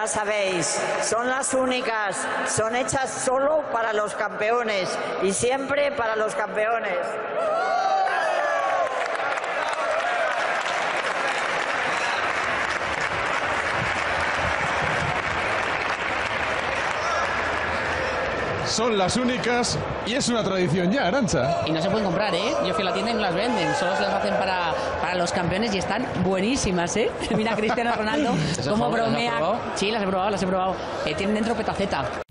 Ya sabéis, son las únicas, son hechas solo para los campeones y siempre para los campeones. Son las únicas y es una tradición ya, Arantxa. Y no se pueden comprar, ¿eh? Yo fui a la tienda y no las venden, solo se las hacen para los campeones y están buenísimas, ¿eh? Mira Cristiano Ronaldo cómo bromea. Sí, las he probado. Tienen dentro petaceta.